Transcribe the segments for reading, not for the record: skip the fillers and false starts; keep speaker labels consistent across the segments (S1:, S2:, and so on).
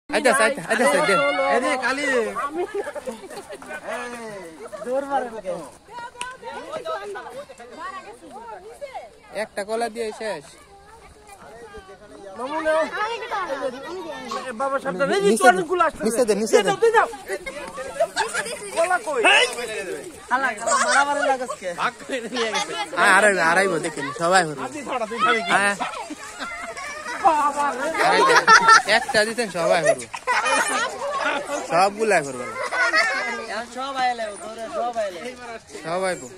S1: আইতা আইতা আইতা দে
S2: এদি কালি জোর মারে
S1: একটা কলা দিয়ে শেষ
S2: মামু নাও বাবা সামনে রেডি তোর গুলো আসছে
S1: নিচে দে
S2: কলা কই হালা মারামারি লাগাসকে ভাগ করে নিয়ে গেছে
S1: আড়াইবো দেখেন সবাই হলো
S2: আদি ছড়া তুই খাবি কি বাবা
S1: একটা দিতেন সবাই হলো সবগুলাই করবো
S2: সব আইলে তোরে সব আইলে
S1: সবাই পো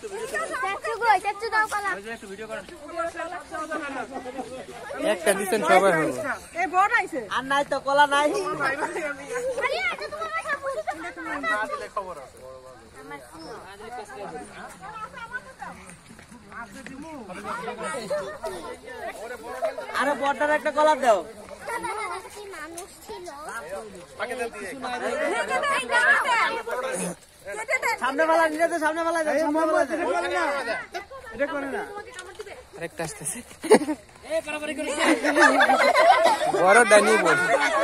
S1: একটা দিতেন সবাই হলো
S2: আর নাই তো কলা নাই আরে বড়টার একটা কলা দাও সামনে বালা নিয়ে তো সামনে বালা এটা করে না
S1: আরেকটা আসতেছে বড় ডানি বল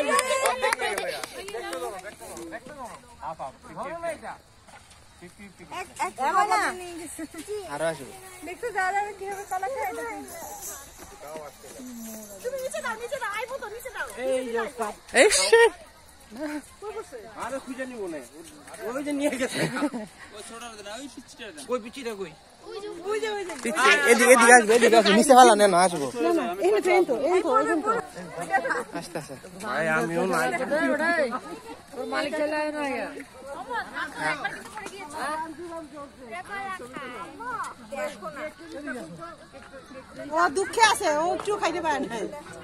S1: আরো আসবো
S3: দেখতে যারা কিভাবে কলা খায় তুমি নিচে দাও আইবো তো নিচে দাও
S2: এই যে
S1: এই শিট
S2: আরে খুঁজে নিব না ওই যে নিয়ে গেছে ওই ছোটটা না ওই পিচিটা না কই পিচিটা কই
S3: ওই যে
S1: এদিকে আসবে নিচে হালা না আসবো
S3: না এনে তো
S1: আস্তে আস্তে
S2: ভাই আমিও নাই
S3: ওর মালিক চলে আয় না ও দুঃখে আছে ও একটু খাইতে পারে না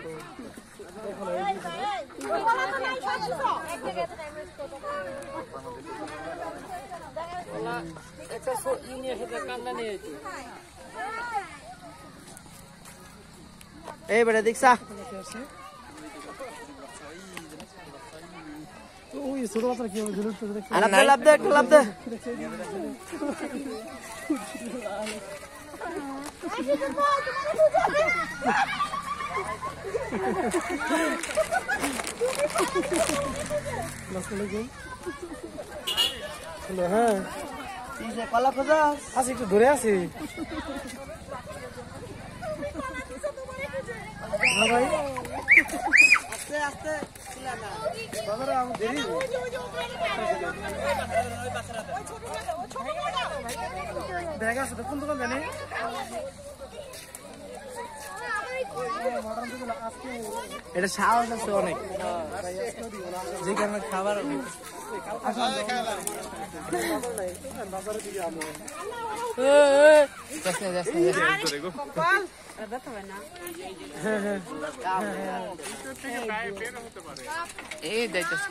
S2: এই বেটা দেখছা
S4: ওই ছোট বাচ্চা কি হবে জরুর তো দেখতে
S2: লাভ দে লাভ দে
S4: হ্যালো হ্যাঁ
S2: এই যে কলা খোঁজা
S4: আছি একটু ধরে আছি ভাই
S2: আস্তে আস্তে ছিলা না
S4: বাবারা আমি দেরি দেখা আছে কোন দোকান জানি
S1: এটা সাহস আছে অনেক যে কারণে খাবার এই দেখতেছি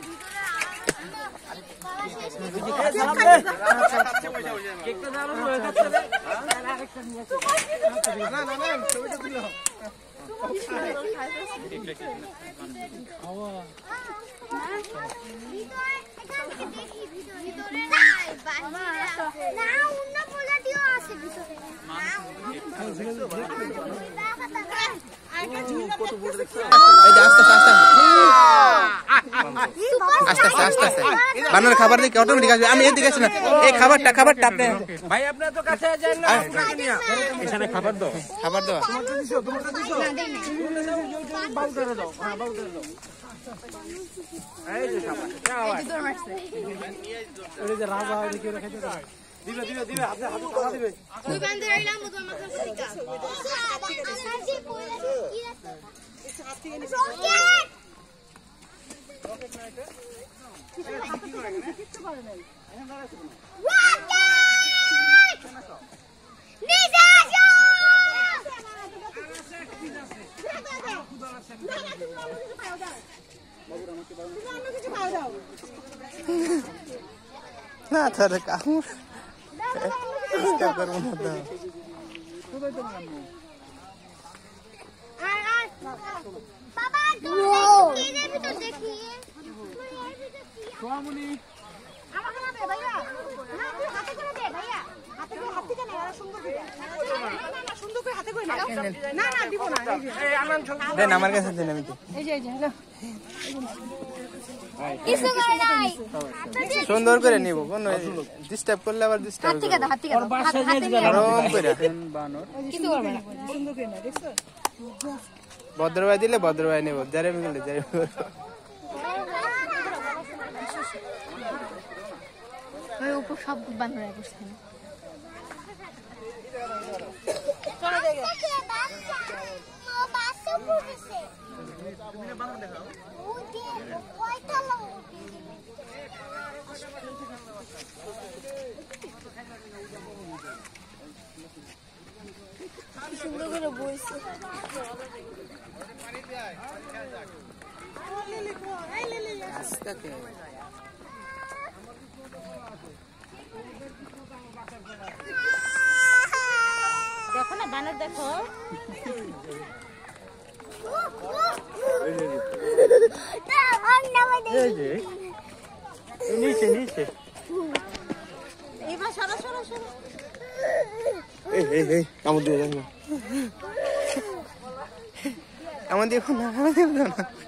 S2: কেকটা দাও হয়ে যাচ্ছে না ছবিটা দিল
S1: আস্তে বানর খাবার দিকে অটোমেটিক আসবে আমি এদিকে আসি না এই খাবারটা আপনি
S2: ভাই আপনার তো কাছে যান না এখানে খাবার দাও
S1: তোমারটা দিছো
S2: বাউটারে দাও হ্যাঁ বাউটারে দাও এই যে খাবার
S4: ওই যে রাজা ওই কি রেখে দিতে দিবে হাতে টাকা দিবে
S3: তুই বান্ধে রাইলাম তো আমার
S1: না তোর কামড় চেষ্টা করবো না তো
S3: বাবা এর ভিতর দেখি
S4: সোয়ামনি
S3: আমাকে না দে ভাইয়া না তুই হাতে করে দে ভাইয়া হাতে করে হাতে কেন এরা সুন্দর করে না সুন্দর করে হাতে করে না দিব না
S2: এই আনন্দ
S1: দেন আমার কাছে দেন আমি তো
S3: এই যে কিছু করে নাই
S1: সুন্দর করে নিব কোন ডিস্টার্ব করলে আবার ডিস্টার্ব
S3: হাত থেকে দাও হাত থেকে দাও হাতে নিয়ে
S1: আরাম করে
S3: কিছু করবে না
S1: ভদ্রভাই দিলে ভদ্রভাই নেব জারেমি করলে জারেমি করব
S3: ওই উপর সব বানর বসছে
S5: চলো দেখে বাসে পড়েছে ওকে কয়টা লোক সুন্দর করে বইছে
S3: দেখো না বানর দেখো
S1: নিচে নিচে
S3: এবার সরো সরো সরো
S1: এই কামড় দিয়ে দেখ না আমার দেখো না